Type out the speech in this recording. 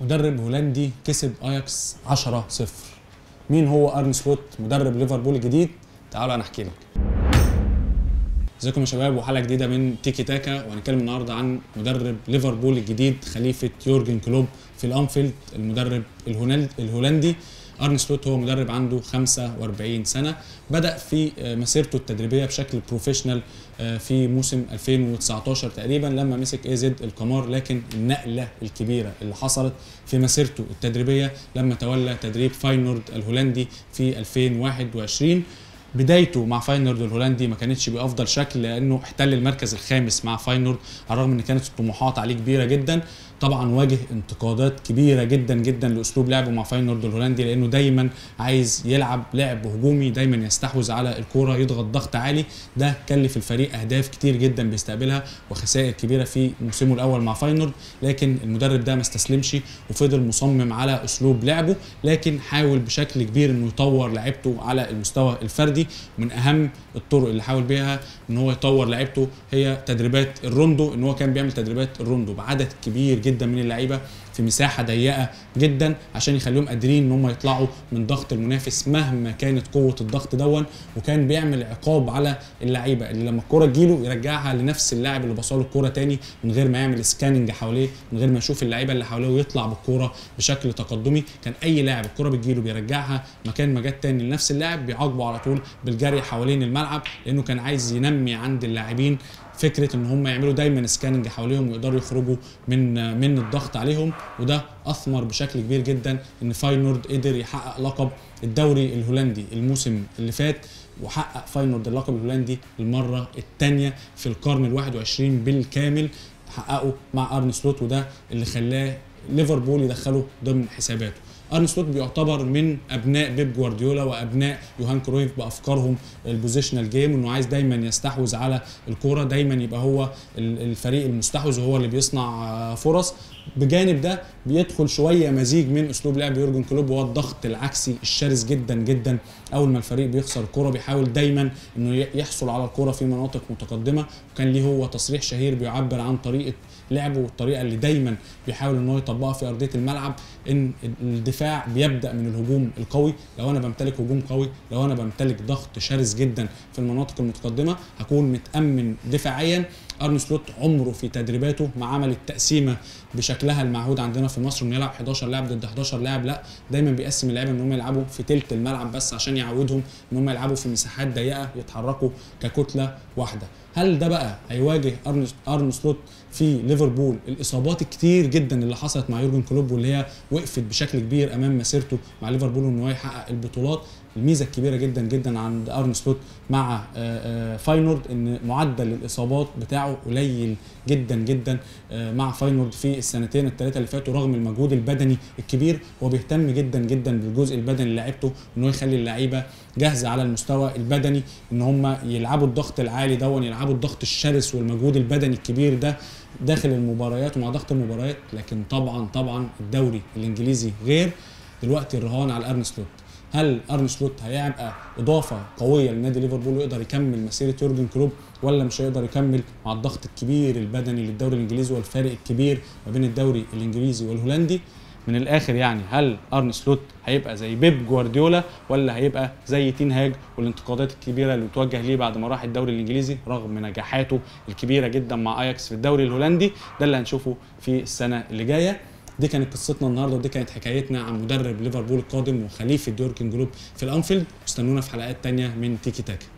مدرب هولندي كسب اياكس 10-0. مين هو ارن سلوت مدرب ليفربول الجديد؟ تعالوا انا احكي لك. ازيكم يا شباب، وحلقه جديده من تيكي تاكا، وهنتكلم النهارده عن مدرب ليفربول الجديد خليفه يورجن كلوب في الانفيلد. المدرب الهولندي ارن سلوت هو مدرب عنده 45 سنه، بدا في مسيرته التدريبيه بشكل بروفيشنال في موسم 2019 تقريبا لما مسك اي زد القمار، لكن النقله الكبيره اللي حصلت في مسيرته التدريبيه لما تولى تدريب فاينورد الهولندي في 2021. بدايته مع فاينورد الهولندي ما كانتش بافضل شكل، لانه احتل المركز الخامس مع فاينورد على الرغم ان كانت الطموحات عليه كبيره جدا. طبعا واجه انتقادات كبيره جدا جدا لاسلوب لعبه مع فاينورد الهولندي، لانه دايما عايز يلعب لعب هجومي، دايما يستحوذ على الكوره، يضغط ضغط عالي. ده كلف الفريق اهداف كتير جدا بيستقبلها وخسائر كبيره في موسمه الاول مع فاينورد، لكن المدرب ده ما استسلمش وفضل مصمم على اسلوب لعبه، لكن حاول بشكل كبير انه يطور لعبته على المستوى الفردي. من اهم الطرق اللي حاول بيها ان هو يطور لعبته هي تدريبات الروندو، ان هو كان بيعمل تدريبات الروندو بعدد كبير جدا من اللعيبه في مساحه ضيقه جدا، عشان يخليهم قادرين ان هم يطلعوا من ضغط المنافس مهما كانت قوه الضغط دون. وكان بيعمل عقاب على اللعيبه اللي لما الكوره تجيله يرجعها لنفس اللاعب اللي بصاله الكوره تاني، من غير ما يعمل سكاننج حواليه، من غير ما يشوف اللعيبه اللي حواليه، ويطلع بالكوره بشكل تقدمي. كان اي لاعب الكوره بتجيله بيرجعها مكان ما جت تاني لنفس اللاعب، بيعاقبه على طول بالجري حوالين الملعب، لانه كان عايز ينمي عند اللاعبين فكره ان هم يعملوا دايما سكاننج حواليهم ويقدروا يخرجوا من الضغط عليهم. وده اثمر بشكل كبير جدا ان فاينورد قدر يحقق لقب الدوري الهولندي الموسم اللي فات، وحقق فاينورد اللقب الهولندي المره الثانيه في القرن ال21 بالكامل، حققه مع ارن سلوت، وده اللي خلاه ليفربول يدخله ضمن حساباته. ارن سلوت بيعتبر من ابناء بيب جوارديولا وابناء يوهان كرويف بافكارهم البوزيشنال جيم، انه عايز دايما يستحوذ على الكوره، دايما يبقى هو الفريق المستحوذ وهو اللي بيصنع فرص. بجانب ده بيدخل شويه مزيج من اسلوب لعب يورجن كلوب، وهو الضغط العكسي الشرس جدا جدا. اول ما الفريق بيخسر الكوره بيحاول دايما انه يحصل على الكوره في مناطق متقدمه، وكان ليه هو تصريح شهير بيعبر عن طريقه لعبه والطريقه اللي دايما بيحاول ان هو يطبقها في ارضيه الملعب، ان الدفاع بيبدا من الهجوم القوي. لو انا بمتلك هجوم قوي، لو انا بمتلك ضغط شرس جدا في المناطق المتقدمه، هكون متامن دفاعيا. ارن سلوت عمره في تدريباته ما عمل التقسيمه بشكلها المعهود عندنا في مصر، انه يلعب 11 لاعب ضد 11 لاعب، لا، دايما بيقسم اللعيبه ان هم يلعبوا في ثلث الملعب بس، عشان يعودهم ان هم يلعبوا في مساحات ضيقه، يتحركوا ككتله واحده. هل ده بقى هيواجه ارن سلوت في ليفربول الاصابات الكتير جدا اللي حصلت مع يورجن كلوب، واللي هي وقفت بشكل كبير امام مسيرته مع ليفربول ان هو يحقق البطولات؟ الميزه الكبيره جدا جدا عند ارن سلوت مع فاينورد ان معدل الاصابات بتاعه قليل جدا جدا مع فاينورد في السنتين الثلاثه اللي فاتوا، رغم المجهود البدني الكبير. هو بيهتم جدا جدا بالجزء البدني لعيبته، ان هو يخلي اللعيبه جاهزه على المستوى البدني، ان هم يلعبوا الضغط العالي دون، يلعبوا الضغط الشرس والمجهود البدني الكبير ده داخل المباريات ومع ضغط المباريات. لكن طبعا الدوري الانجليزي غير. دلوقتي الرهان على ارن سلوت. هل ارن سلوت هيبقى اضافه قويه لنادي ليفربول ويقدر يكمل مسيره يورجن كلوب، ولا مش هيقدر يكمل مع الضغط الكبير البدني للدوري الانجليزي والفارق الكبير ما بين الدوري الانجليزي والهولندي؟ من الاخر يعني، هل ارن سلوت هيبقى زي بيب جوارديولا، ولا هيبقى زي تين هاج والانتقادات الكبيره اللي بتوجه ليه بعد ما راح الدوري الانجليزي رغم نجاحاته الكبيره جدا مع اياكس في الدوري الهولندي؟ ده اللي هنشوفه في السنه اللي جايه. دي كانت قصتنا النهارده، ودي كانت حكايتنا عن مدرب ليفربول القادم وخليفه يورجن كلوب في الانفيلد. استنونا في حلقات تانية من تيكي تاكا.